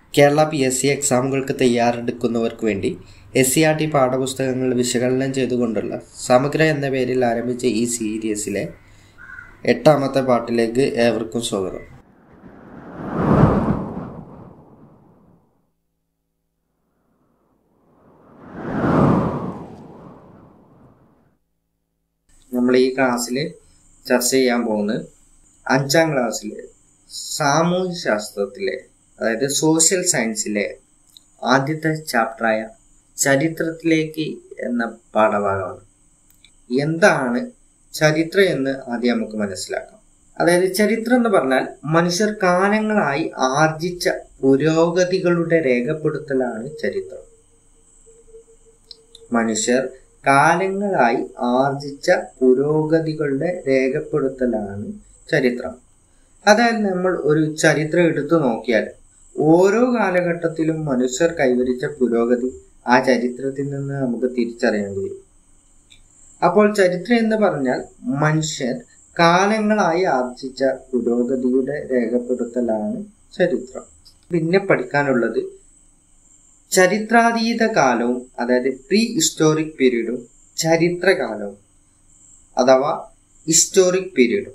Kerala PSC എക്സാമുകൾക്ക് തയ്യാറെടുക്കുന്നവർക്ക് വേണ്ടി SCERT പാഠപുസ്തകങ്ങൾ വിശകലനം ചെയ്തുകൊണ്ടുള്ള സമഗ്ര എന്ന പേരിൽ ആരംഭിച്ച ഈ സീരീസിലെ 8ാമത്തെ പാർട്ടിലേക്ക് ഏവർക്കും സ്വാഗതം. നമ്മൾ ഈ ക്ലാസ്സിൽ ചർച്ച ചെയ്യാൻ പോകുന്നത് 5ാം ക്ലാസ്സിലെ സാമൂഹ്യ ശാസ്ത്രത്തിലെ അതായത് സോഷ്യൽ സയൻസിലെ ആദ്യത്തെ ചാപ്റ്ററായ ചരിത്രത്തിലേക്ക് എന്ന പാഠഭാഗമാണ്. എന്താണ് ചരിത്രം എന്ന് ആദ്യം നമുക്ക് മനസ്സിലാക്കാം. അതായത് ചരിത്രം എന്ന് പറഞ്ഞാൽ മനുഷ്യർ കാലങ്ങളായി ആർജിച്ച പുരോഗതികളുടെ രേഖപ്പെടുത്തലാണ് ചരിത്രം. മനുഷ്യർ കാലങ്ങളായി ആർജിച്ച പുരോഗതികളുടെ രേഖപ്പെടുത്തലാണ് ചരിത്രം. അതായത് നമ്മൾ ഒരു ചരിത്രം എടുത്തു നോക്കിയാൽ ഓരോ കാലഘട്ടത്തിലും മനുഷ്യർ കൈവരിച്ച പുരോഗതി ആ ചരിത്രത്തിൽ നിന്ന് നമുക്ക് തിരിച്ചറിയാൻ കഴിയും. അപ്പോൾ ചരിത്രം എന്ന് പറഞ്ഞാൽ മനുഷ്യർ കാലങ്ങളായി ആർജിച്ച പുരോഗതിയുടെ രേഖപ്പെടുത്തലാണ് ചരിത്രം. പിന്നെ പഠിക്കാനുള്ളത് ചരിത്രാതീത കാലവും അതായത് പ്രീ ഹിസ്റ്റോറിക് പീരീഡും ചരിത്രകാലവും അഥവാ ഹിസ്റ്റോറിക് പീരീഡും.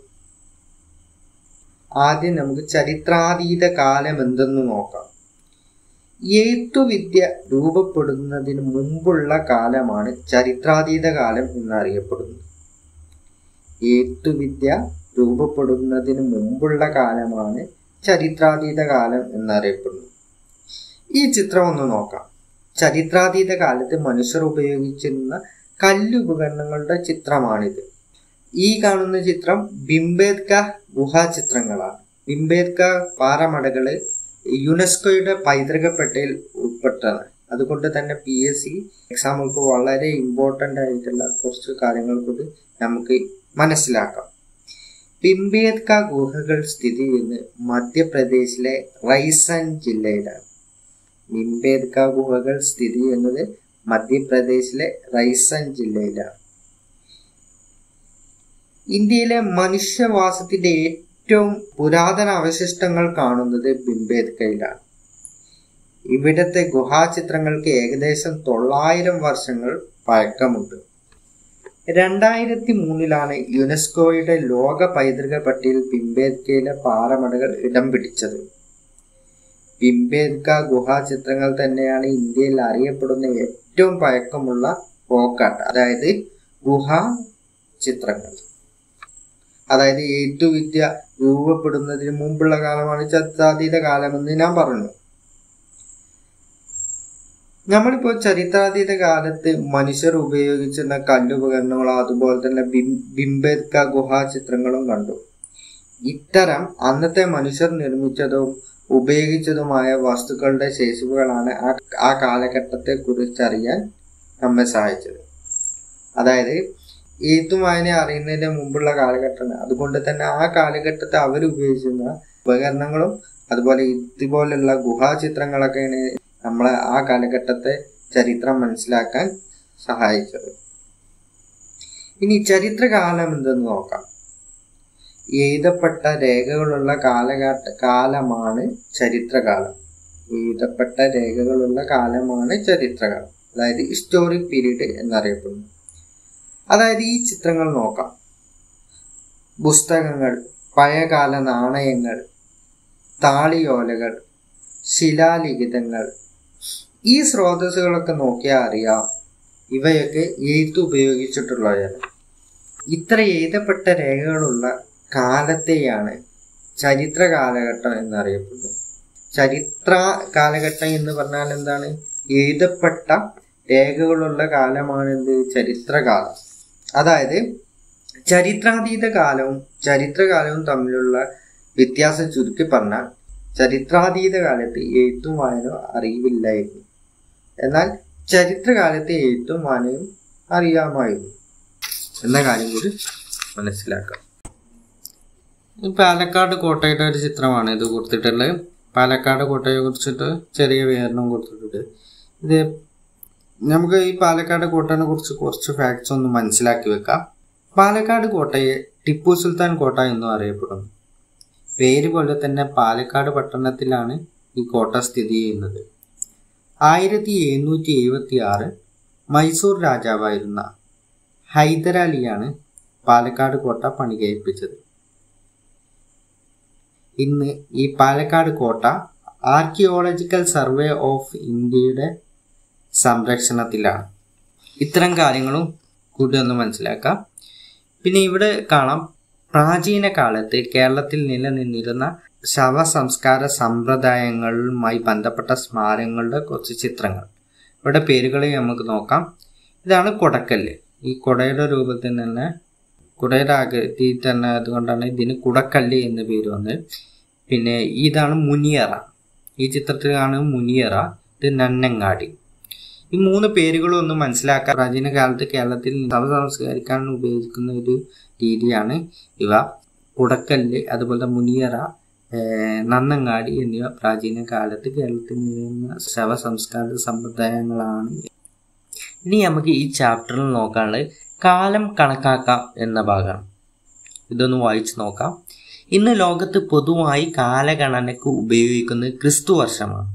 ആദ്യം നമുക്ക് ചരിത്രാതീത കാലം എന്തെന്ന് നോക്കാം. എഴുത്തുവിദ്യ രൂപപ്പെടുന്നതിന് മുമ്പുള്ള കാലമാണ് ചരിത്രാതീത കാലം എന്നറിയപ്പെടുന്നത്. എഴുത്തുവിദ്യ രൂപപ്പെടുന്നതിന് മുമ്പുള്ള കാലമാണ് ചരിത്രാതീത കാലം എന്നറിയപ്പെടുന്നത്. ഈ ചിത്രം ഒന്ന് നോക്കാം. ചരിത്രാതീത കാലത്ത് മനുഷ്യർ ഉപയോഗിച്ചിരുന്ന കല്ലുപകരണങ്ങളുടെ ചിത്രമാണിത്. ഈ കാണുന്ന ചിത്രം ഭീംബേത്ക ഗുഹാചിത്രങ്ങളാണ്. ഭീംബേത്ക പാറമടകള് യുനെസ്കോയുടെ പൈതൃക പട്ടികയിൽ ഉൾപ്പെട്ടതാണ്. അതുകൊണ്ട് തന്നെ PSC എക്സാമുകൾക്ക് വളരെ ഇമ്പോർട്ടൻ്റ് ആയിട്ടുള്ള കുറച്ച് കാര്യങ്ങൾ കൂടി നമുക്ക് മനസ്സിലാക്കാം. ഭീംബേത്ക ഗുഹകൾ സ്ഥിതി ചെയ്യുന്നത് മധ്യപ്രദേശിലെ റൈസൻ ജില്ലയിലാണ്. ഭീംബേത്ക ഗുഹകൾ സ്ഥിതി ചെയ്യുന്നത് മധ്യപ്രദേശിലെ റൈസൻ ജില്ലയിലാണ്. ഇന്ത്യയിലെ മനുഷ്യവാസത്തിന്റെ ഏറ്റവും പുരാതന അവശിഷ്ടങ്ങൾ കാണുന്നത് ഭീംബേത്കയിലാണ്. ഇവിടത്തെ ഗുഹാചിത്രങ്ങൾക്ക് ഏകദേശം 900 വർഷങ്ങൾ പഴക്കമുണ്ട്. 2003 യുനെസ്കോയുടെ ലോക പൈതൃക പട്ടികയിൽ ഭീംബേത്കയിലെ പാറമടകൾ ഇടം പിടിച്ചത്. ഭീംബേത്ക ഗുഹാചിത്രങ്ങൾ തന്നെയാണ് ഇന്ത്യയിൽ അറിയപ്പെടുന്ന ഏറ്റവും പഴക്കമുള്ള റോക്കാട്ട് അതായത് ഗുഹാ ചിത്രങ്ങൾ. അതായത് എഴുത്തുവിദ്യ രൂപപ്പെടുന്നതിന് മുമ്പുള്ള കാലമാണ് ചരിത്രാതീത കാലമെന്ന് ഞാൻ പറഞ്ഞു. നമ്മളിപ്പോൾ ചരിത്രാതീത കാലത്ത് മനുഷ്യർ ഉപയോഗിച്ചിരുന്ന കല്ലുപകരണങ്ങളും അതുപോലെ തന്നെ ഭീംബേത്ക ഗുഹാചിത്രങ്ങളും കണ്ടു. ഇത്തരം അന്നത്തെ മനുഷ്യർ നിർമ്മിച്ചതും ഉപയോഗിച്ചതുമായ വസ്തുക്കളുടെ ശേഷിപ്പുകളാണ് ആ കാലഘട്ടത്തെ കുറിച്ചറിയാൻ നമ്മെ സഹായിച്ചത്. അതായത് എഴുത്തും വായന അറിയുന്നതിന് മുമ്പുള്ള കാലഘട്ടമാണ്. അതുകൊണ്ട് തന്നെ ആ കാലഘട്ടത്തെ അവരുപയോഗിച്ചിരുന്ന ഉപകരണങ്ങളും അതുപോലെ ഇതുപോലുള്ള ഗുഹാചിത്രങ്ങളൊക്കെയാണ് നമ്മളെ ആ കാലഘട്ടത്തെ ചരിത്രം മനസ്സിലാക്കാൻ സഹായിച്ചത്. ഇനി ചരിത്രകാലം എന്തെന്ന് നോക്കാം. എഴുതപ്പെട്ട രേഖകളുള്ള കാലമാണ് ചരിത്രകാലം. എഴുതപ്പെട്ട രേഖകളുള്ള കാലമാണ് ചരിത്രകാലം, അതായത് ഹിസ്റ്റോറിക് പീരീഡ് എന്നറിയപ്പെടുന്നു. അതായത് ഈ ചിത്രങ്ങൾ നോക്കാം. പുസ്തകങ്ങൾ, പഴയകാല നാണയങ്ങൾ, താളിയോലകൾ, ശിലാലിഖിതങ്ങൾ, ഈ സ്രോതസ്സുകളൊക്കെ നോക്കിയാൽ അറിയാം ഇവയൊക്കെ എഴുത്ത് ഉപയോഗിച്ചിട്ടുള്ളവയാണ്. ഇത്ര എഴുതപ്പെട്ട രേഖകളുള്ള കാലത്തെയാണ് ചരിത്ര കാലഘട്ടം എന്നറിയപ്പെടുന്നത്. ചരിത്ര കാലഘട്ടം എന്ന് പറഞ്ഞാൽ എന്താണ്? എഴുതപ്പെട്ട രേഖകളുള്ള കാലമാണെന്ത്? ചരിത്രകാലം. അതായത് ചരിത്രാതീത കാലവും ചരിത്രകാലവും തമ്മിലുള്ള വ്യത്യാസം ചുരുക്കി പറഞ്ഞാൽ ചരിത്രാതീത കാലത്ത് എഴുത്തും വായനയും അറിവില്ലായിരുന്നു. എന്നാൽ ചരിത്രകാലത്ത് എഴുത്തും വായനയും അറിയാമായിരുന്നു എന്ന കാര്യം കൂടി മനസ്സിലാക്കാം. പാലക്കാട് കോട്ടയുടെ ഒരു ചിത്രമാണ് ഇത് കൊടുത്തിട്ടുള്ളത്. പാലക്കാട് കോട്ടയെ കുറിച്ചിട്ട് ചെറിയ വിവരണം കൊടുത്തിട്ടുണ്ട്. ഇത് നമുക്ക് ഈ പാലക്കാട് കോട്ടയെ കുറിച്ച് കുറച്ച് ഫാക്ട്സ് ഒന്ന് മനസ്സിലാക്കി വെക്കാം. പാലക്കാട് കോട്ടയെ ടിപ്പു സുൽത്താൻ കോട്ട എന്നും അറിയപ്പെടുന്നു. പേര് പോലെ തന്നെ പാലക്കാട് പട്ടണത്തിലാണ് ഈ കോട്ട സ്ഥിതി ചെയ്യുന്നത്. 1776 മൈസൂർ രാജാവായിരുന്ന ഹൈദരാലിയാണ് പാലക്കാട് കോട്ട പണി കഴിപ്പിച്ചത്. ഇന്ന് ഈ പാലക്കാട് കോട്ട ആർക്കിയോളജിക്കൽ സർവേ ഓഫ് ഇന്ത്യയുടെ സംരക്ഷണത്തിലാണ്. ഇത്തരം കാര്യങ്ങളും കൂടി ഒന്ന് മനസ്സിലാക്കാം. പിന്നെ ഇവിടെ കാണാം, പ്രാചീന കാലത്ത് കേരളത്തിൽ നിലനിന്നിരുന്ന ശവസംസ്കാര സമ്പ്രദായങ്ങളുമായി ബന്ധപ്പെട്ട സ്മാരകങ്ങളുടെ കുറച്ച് ചിത്രങ്ങൾ. ഇവിടെ പേരുകളെ നമുക്ക് നോക്കാം. ഇതാണ് കുടക്കല്ല്. ഈ കുടയുടെ രൂപത്തിൽ തന്നെ, കുടയുടെ ആകൃതിയിൽ തന്നെ അതുകൊണ്ടാണ് ഇതിന് കുടക്കല്ല് എന്ന് പേര് വന്നത്. പിന്നെ ഇതാണ് മുനിയറ. ഈ ചിത്രത്തിലാണ് മുനിയറ. ഇത് നന്നങ്ങാടി. ഈ 3 പേരുകളും ഒന്ന് മനസ്സിലാക്കാൻ, പ്രാചീന കാലത്ത് കേരളത്തിൽ ശവ സംസ്കരിക്കാൻ ഉപയോഗിക്കുന്ന ഒരു രീതിയാണ് ഇവ. കുടക്കല്ല്, അതുപോലെ മുനിയറ, നന്നങ്ങാടി എന്നിവ പ്രാചീന കാലത്ത് കേരളത്തിൽ നിന്ന ശവ സംസ്കാര സമ്പ്രദായങ്ങളാണ്. ഇനി നമുക്ക് ഈ ചാപ്റ്ററിൽ നോക്കാനുള്ളത് കാലം കണക്കാക്കാം എന്ന ഭാഗമാണ്. ഇതൊന്ന് വായിച്ചു നോക്കാം. ഇന്ന് ലോകത്ത് പൊതുവായി കാലഗണനയ്ക്ക് ഉപയോഗിക്കുന്നത് ക്രിസ്തു വർഷമാണ്.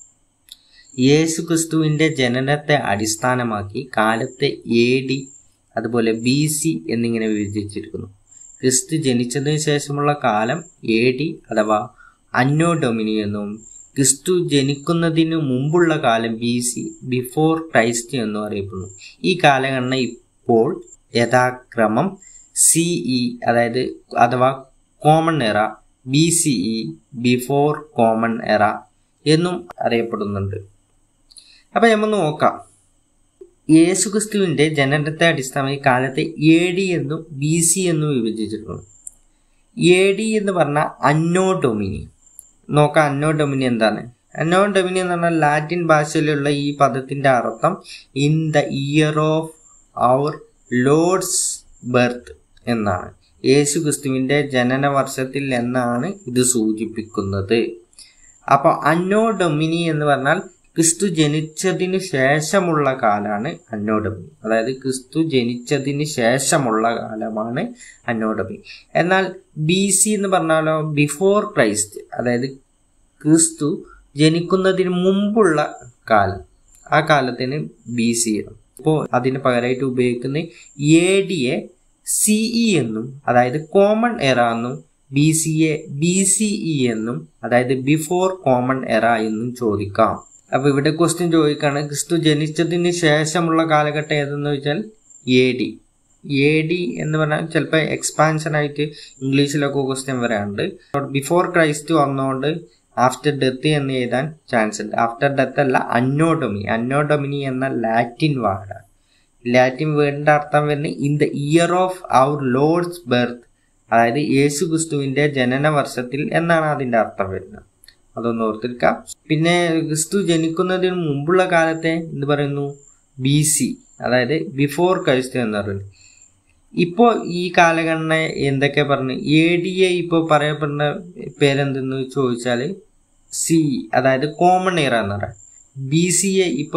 യേശു ക്രിസ്തുവിന്റെ ജനനത്തെ അടിസ്ഥാനമാക്കി കാലത്തെ AD അതുപോലെ BC എന്നിങ്ങനെ വിഭജിച്ചിരിക്കുന്നു. ക്രിസ്തു ജനിച്ചതിന് ശേഷമുള്ള കാലം AD അഥവാ അന്നോ ഡൊമിനി എന്നും ക്രിസ്തു ജനിക്കുന്നതിന് മുമ്പുള്ള കാലം BC ബിഫോർ ക്രൈസ്റ്റ് എന്നും അറിയപ്പെടുന്നു. ഈ കാലഗണന ഇപ്പോൾ യഥാക്രമം CE അഥവാ കോമൺ എറ, BCE ബിഫോർ കോമൺ എറ എന്നും അറിയപ്പെടുന്നുണ്ട്. അപ്പൊ നമ്മൾ നോക്കാം. യേശുക്രിസ്തുവിന്റെ ജനനത്തെ അടിസ്ഥാനമായി കാലത്തെ AD എന്നും BC എന്നും വിഭജിച്ചിട്ടുണ്ട്. AD എന്ന് പറഞ്ഞാൽ അന്നോ ഡൊമിനി. നോക്കാം അന്നോ ഡൊമിനി എന്താണ്. അന്നോ ഡൊമിനി എന്ന് പറഞ്ഞാൽ ലാറ്റിൻ ഭാഷയിലുള്ള ഈ പദത്തിന്റെ അർത്ഥം in the year of our lord's birth എന്നാണ്. യേശു ക്രിസ്തുവിന്റെ ജനന വർഷത്തിൽ എന്നാണ് ഇത് സൂചിപ്പിക്കുന്നത്. അപ്പൊ അന്നോ ഡൊമിനി എന്ന് പറഞ്ഞാൽ ക്രിസ്തു ജനിച്ചതിന് ശേഷമുള്ള കാലാണ് അന്നോ ഡൊമിനി. അതായത് ക്രിസ്തു ജനിച്ചതിന് ശേഷമുള്ള കാലമാണ് അന്നോ ഡൊമിനി. എന്നാൽ BC എന്ന് പറഞ്ഞാലോ ബിഫോർ ക്രൈസ്റ്റ്, അതായത് ക്രിസ്തു ജനിക്കുന്നതിന് മുമ്പുള്ള കാലം, ആ കാലത്തിന് BC ആണ്. ഇപ്പോൾ അതിന് പകരമായിട്ട് ഉപയോഗിക്കുന്ന ADയെ CE എന്നും അതായത് കോമൺ എറ എന്നും BCയെ BCE എന്നും അതായത് ബിഫോർ കോമൺ എറ എന്നും ചോദിക്കാം. അപ്പൊ ഇവിടെ ക്വസ്റ്റ്യൻ ചോദിക്കാണ്, ക്രിസ്തു ജനിച്ചതിന് ശേഷമുള്ള കാലഘട്ടം ഏതെന്ന് ചോദിച്ചാൽ AD എന്ന് പറഞ്ഞാൽ ചിലപ്പോൾ എക്സ്പാൻഷൻ ആയിട്ട് ഇംഗ്ലീഷിലൊക്കെ ക്വസ്റ്റ്യൻ വരാറുണ്ട്. ബിഫോർ ക്രൈസ്റ്റ് വന്നുകൊണ്ട് ആഫ്റ്റർ ഡെത്ത് എന്ന് എഴുതാൻ ചാൻസ് ഉണ്ട്. ആഫ്റ്റർ ഡെത്ത് അല്ല, അന്നോ ഡൊമിനി എന്ന ലാറ്റിൻ വേർഡാണ്. ലാറ്റിൻ വേർഡിന്റെ അർത്ഥം വരുന്നത് in the year of our lord's birth, അതായത് യേശു ക്രിസ്തുവിന്റെ ജനന വർഷത്തിൽ എന്നാണ് അതിന്റെ അർത്ഥം വരുന്നത്. അതൊന്ന് ഓർത്തിരിക്കാം. പിന്നെ ക്രിസ്തു ജനിക്കുന്നതിന് മുമ്പുള്ള കാലത്തെ എന്ത് പറയുന്നു? BC, അതായത് ബിഫോർ ക്രൈസ്റ്റ് എന്ന് പറയുന്നത്. ഇപ്പോ ഈ കാലഗണന എന്തൊക്കെ പറഞ്ഞു? ADയെ ഇപ്പോ പറയപ്പെടുന്ന പേരെന്തെന്ന് ചോദിച്ചാല് CE, അതായത് കോമൺ എറ എന്ന് പറയാം. BCയെ ഇപ്പോ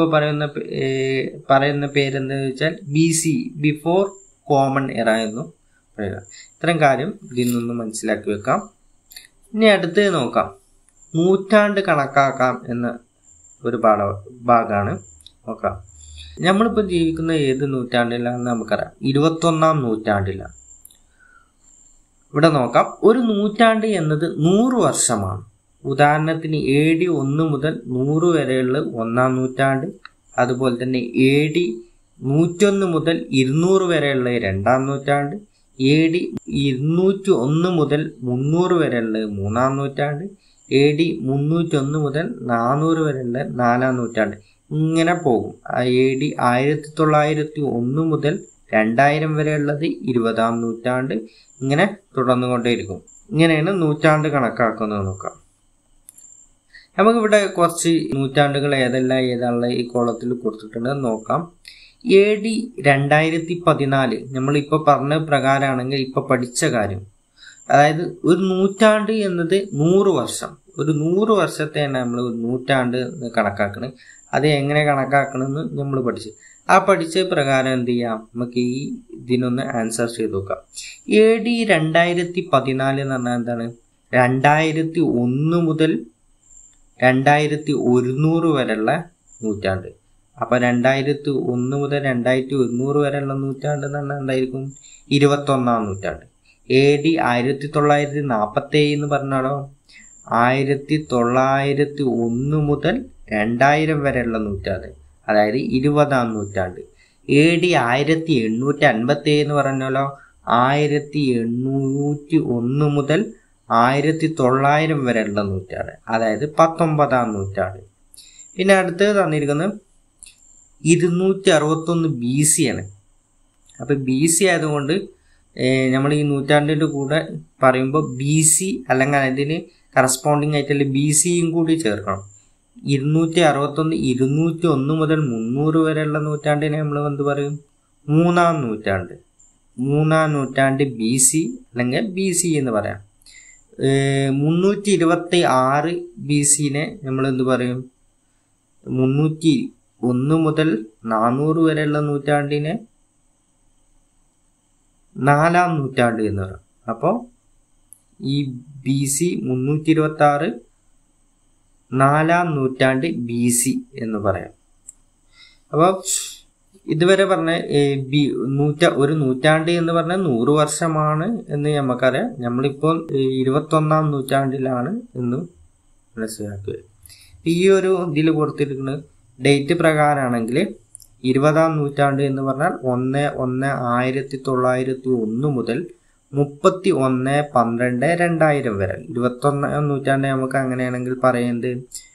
പറയുന്ന പേരെന്തെന്ന് വെച്ചാൽ BC ബിഫോർ കോമൺ എറ എന്നും പറയുക. ഇത്തരം കാര്യം ഇതിൽ നിന്ന് മനസ്സിലാക്കി വെക്കാം. ഇനി അടുത്ത് നോക്കാം, നൂറ്റാണ്ട് കണക്കാക്കാം എന്ന ഒരു ഭാഗമാണ്. നോക്കാം, നമ്മളിപ്പോൾ ജീവിക്കുന്ന ഏത് നൂറ്റാണ്ടിലാണെന്ന് നമുക്കറിയാം. 21-ാം നൂറ്റാണ്ടിലാണ്. ഇവിടെ നോക്കാം, ഒരു നൂറ്റാണ്ട് എന്നത് 100 വർഷമാണ്. ഉദാഹരണത്തിന് AD 1 മുതൽ 100 വരെയുള്ള 1-ാം നൂറ്റാണ്ട്, അതുപോലെ തന്നെ AD 101 മുതൽ 200 വരെയുള്ള 2-ാം നൂറ്റാണ്ട്, AD 201 മുതൽ 300 വരെയുള്ള 3-ാം നൂറ്റാണ്ട്, AD 301 മുതൽ 400 വരെയുള്ള 4-ാം നൂറ്റാണ്ട്. ഇങ്ങനെ പോകും. AD 1901 മുതൽ 2000 വരെയുള്ളത് 20-ാം നൂറ്റാണ്ട്. ഇങ്ങനെ തുടർന്നുകൊണ്ടേയിരിക്കും. ഇങ്ങനെയാണ് നൂറ്റാണ്ട് കണക്കാക്കുന്നത്. നോക്കാം, നമുക്കിവിടെ കുറച്ച് നൂറ്റാണ്ടുകൾ ഏതാണുള്ള ഈ കോളത്തിൽ കൊടുത്തിട്ടുണ്ട് നോക്കാം. AD 2014 നമ്മളിപ്പോൾ പറഞ്ഞ പ്രകാരമാണെങ്കിൽ ഇപ്പൊ പഠിച്ച കാര്യം, അതായത് ഒരു നൂറ്റാണ്ട് എന്നത് 100 വർഷം. ഒരു 100 വർഷത്തെയാണ് നമ്മൾ ഒരു നൂറ്റാണ്ട് കണക്കാക്കുന്നത്. അത് എങ്ങനെ കണക്കാക്കണമെന്ന് നമ്മൾ പഠിച്ചു. ആ പഠിച്ച പ്രകാരം എന്ത് ചെയ്യാം, നമുക്ക് ഈ ഇതിനൊന്ന് ആൻസർ ചെയ്ത് നോക്കാം. AD 2014 എന്ന് പറഞ്ഞാൽ എന്താണ്? 2001 മുതൽ 2100 വരെയുള്ള നൂറ്റാണ്ട്. അപ്പോൾ 2001 മുതൽ 2100 വരെയുള്ള നൂറ്റാണ്ട് എന്ന് പറഞ്ഞാൽ എന്തായിരിക്കും? 21-ാം നൂറ്റാണ്ട്. AD 1947 എന്ന് പറഞ്ഞാലോ 1901 മുതൽ 2000 വരെയുള്ള നൂറ്റാണ്ട്, അതായത് 20-ാം നൂറ്റാണ്ട്. AD 1857 എന്ന് പറഞ്ഞാലോ 1801 മുതൽ 1900 വരെയുള്ള നൂറ്റാണ്ട്, അതായത് 19-ാം നൂറ്റാണ്ട്. പിന്നെ അടുത്തത് തന്നിരിക്കുന്നത് 261 BC ആണ്. അപ്പം BC ആയതുകൊണ്ട് നമ്മൾ ഈ നൂറ്റാണ്ടിൻ്റെ കൂടെ പറയുമ്പോൾ BC അല്ലെങ്കിൽ അതിന് കറസ്പോണ്ടിങ് ആയിട്ടുള്ള BCയും കൂടി ചേർക്കണം. 261 201 മുതൽ 300 വരെയുള്ള നൂറ്റാണ്ടിനെ നമ്മൾ എന്ത് പറയും? 3-ാം നൂറ്റാണ്ട്. 3-ാം നൂറ്റാണ്ട് BC അല്ലെങ്കിൽ BC എന്ന് പറയാം. 326 BCനെ നമ്മൾ എന്ത് പറയും? 301 മുതൽ 400 വരെയുള്ള നൂറ്റാണ്ടിനെ 4-ാം നൂറ്റാണ്ട് എന്ന് പറയും. അപ്പോൾ ഈ BC 326 4-ാം നൂറ്റാണ്ട് BC എന്ന് പറയാം. അപ്പോൾ ഇതുവരെ പറഞ്ഞ ഒരു നൂറ്റാണ്ട് എന്ന് പറഞ്ഞാൽ 100 വർഷമാണ് എന്ന് നമുക്കറിയാം. നമ്മളിപ്പോൾ 21-ാം നൂറ്റാണ്ടിലാണ് എന്ന് മനസ്സിലാക്കുക. ഈ ഒരു ഇതിൽ കൊടുത്തിരിക്കുന്ന ഡേറ്റ് പ്രകാരമാണെങ്കിൽ 20-ാം നൂറ്റാണ്ട് എന്ന് പറഞ്ഞാൽ 1/1/1901 മുതൽ 31/12/2000 വരെ. 21-ാം നൂറ്റാണ്ട് നമുക്ക് അങ്ങനെയാണെങ്കിൽ പറയുന്നത്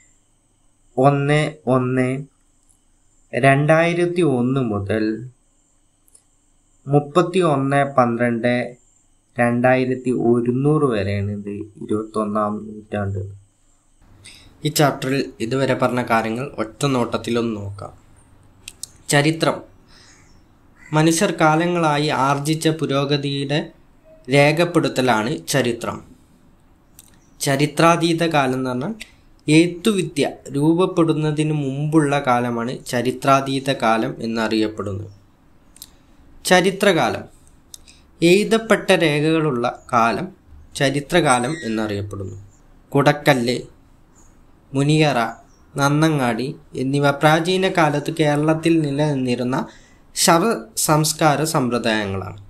1/1/2001 മുതൽ 31/12/2100 വരെയാണ് ഇത് 21-ാം നൂറ്റാണ്ട്. ഈ ചാപ്റ്ററിൽ ഇതുവരെ പറഞ്ഞ കാര്യങ്ങൾ ഒറ്റ നോട്ടത്തിലൊന്ന് നോക്കാം. ചരിത്രം മനുഷ്യർ കാലങ്ങളായി ആർജിച്ച പുരോഗതിയുടെ രേഖപ്പെടുത്തലാണ് ചരിത്രം. ചരിത്രാതീത കാലം എന്ന് പറഞ്ഞാൽ എഴുത്തുവിദ്യ രൂപപ്പെടുന്നതിന് മുമ്പുള്ള കാലമാണ് ചരിത്രാതീത കാലം എന്നറിയപ്പെടുന്നത്. ചരിത്രകാലം എഴുതപ്പെട്ട രേഖകളുള്ള കാലം ചരിത്രകാലം എന്നറിയപ്പെടുന്നു. കുടക്കല്ല്, മുനിയറ, നന്നങ്ങാടി എന്നിവ പ്രാചീന കാലത്ത് കേരളത്തിൽ നിലനിന്നിരുന്ന ശവസംസ്കാര സമ്പ്രദായങ്ങളാണ്.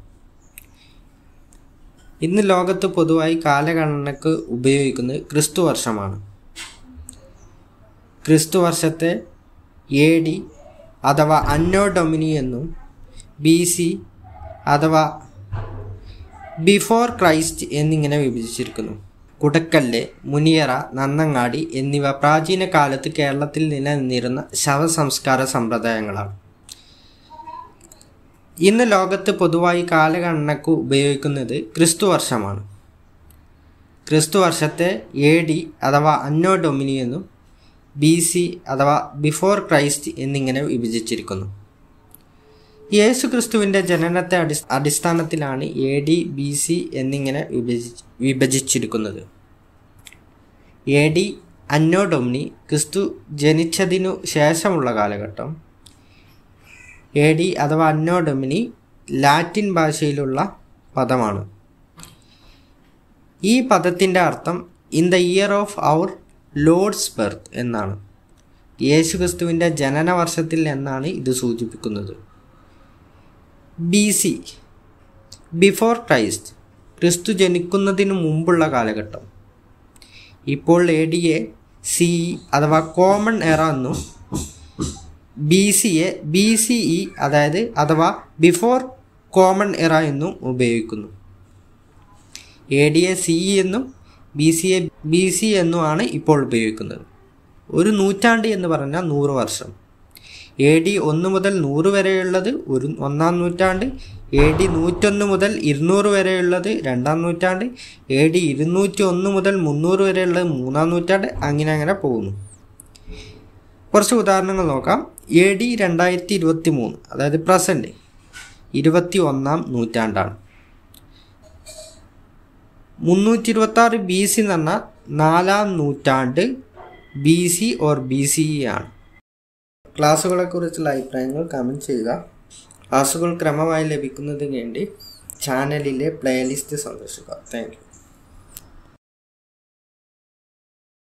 ഇന്ന് ലോകത്ത് പൊതുവായി കാലഗണനയ്ക്ക് ഉപയോഗിക്കുന്നത് ക്രിസ്തു വർഷമാണ്. ക്രിസ്തു വർഷത്തെ AD അഥവാ അന്നോ ഡൊമിനി എന്നും BC അഥവാ ബിഫോർ ക്രൈസ്റ്റ് എന്നിങ്ങനെ വിഭജിച്ചിരിക്കുന്നു. കുടക്കല്ല്, മുനിയറ, നന്നങ്ങാടി എന്നിവ പ്രാചീന കാലത്ത് കേരളത്തിൽ നിലനിന്നിരുന്ന ശവസംസ്കാര സമ്പ്രദായങ്ങളാണ്. ഇന്ന് ലോകത്ത് പൊതുവായി കാലഗണനയ്ക്ക് ഉപയോഗിക്കുന്നത് ക്രിസ്തു വർഷമാണ്. ക്രിസ്തു വർഷത്തെ AD അഥവാ അന്നോ ഡൊമിനി എന്നും BC അഥവാ ബിഫോർ ക്രൈസ്റ്റ് എന്നിങ്ങനെ വിഭജിച്ചിരിക്കുന്നു. യേശു ക്രിസ്തുവിൻ്റെ ജനനത്തെ അടിസ്ഥാനത്തിലാണ് AD BC എന്നിങ്ങനെ വിഭജിച്ചിരിക്കുന്നത്. AD അന്നോ ഡൊമിനി ക്രിസ്തു ജനിച്ചതിനു ശേഷമുള്ള കാലഘട്ടം. AD അഥവാ അന്നോ ഡൊമിനി ലാറ്റിൻ ഭാഷയിലുള്ള പദമാണ്. ഈ പദത്തിൻ്റെ അർത്ഥം in the year of our lord's birth എന്നാണ്. യേശു ക്രിസ്തുവിൻ്റെ ജനന വർഷത്തിൽ എന്നാണ് ഇത് സൂചിപ്പിക്കുന്നത്. BC ബിഫോർ ക്രൈസ്റ്റ് ക്രിസ്തു ജനിക്കുന്നതിന് മുമ്പുള്ള കാലഘട്ടം. ഇപ്പോൾ ADയെ CE അഥവാ കോമൺ എറ എന്നും BCയെ BCE അഥവാ ബിഫോർ കോമൺ എറ എന്നും ഉപയോഗിക്കുന്നു. ADയെ CE എന്നും BCയെ BC എന്നുമാണ് ഇപ്പോൾ ഉപയോഗിക്കുന്നത്. ഒരു നൂറ്റാണ്ട് എന്ന് പറഞ്ഞാൽ 100 വർഷം. AD 1 മുതൽ 100 വരെയുള്ളത് 1-ാം നൂറ്റാണ്ട്. AD 101 മുതൽ 200 വരെയുള്ളത് 2-ാം നൂറ്റാണ്ട്. AD 201 മുതൽ 300 വരെയുള്ളത് 3-ാം നൂറ്റാണ്ട്. അങ്ങനെ പോകുന്നു. കുറച്ച് ഉദാഹരണങ്ങൾ നോക്കാം. AD 2023 അതായത് പ്രസൻറ്റ് 21-ാം നൂറ്റാണ്ടാണ്. 326 BC എന്ന് പറഞ്ഞാൽ 4-ാം നൂറ്റാണ്ട് BC ഓർ BCE ആണ്. ക്ലാസ്സുകളെക്കുറിച്ചുള്ള അഭിപ്രായങ്ങൾ കമൻറ്റ് ചെയ്യുക. ക്ലാസ്സുകൾ ക്രമമായി ലഭിക്കുന്നതിന് വേണ്ടി ചാനലിലെ പ്ലേലിസ്റ്റ് സന്ദർശിക്കുക. Thank U.